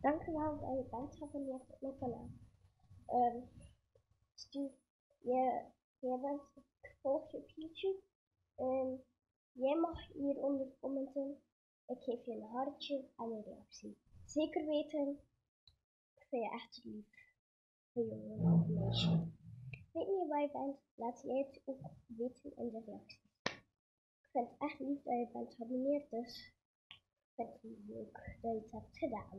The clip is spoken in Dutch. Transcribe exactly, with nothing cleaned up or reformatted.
Dankjewel dat je bent geabonneerd op mijn kanaal. Um, stuur, je, je bent, ik volg je op YouTube. Um, jij mag hieronder commenten. Ik geef je een hartje en een reactie. Zeker weten, ik vind je echt lief. Voor jongen of meisje. Ik weet niet waar je bent, laat jij het ook weten in de reacties. Ik vind het echt lief dat je bent geabonneerd, dus ik vind het leuk dat je het hebt gedaan.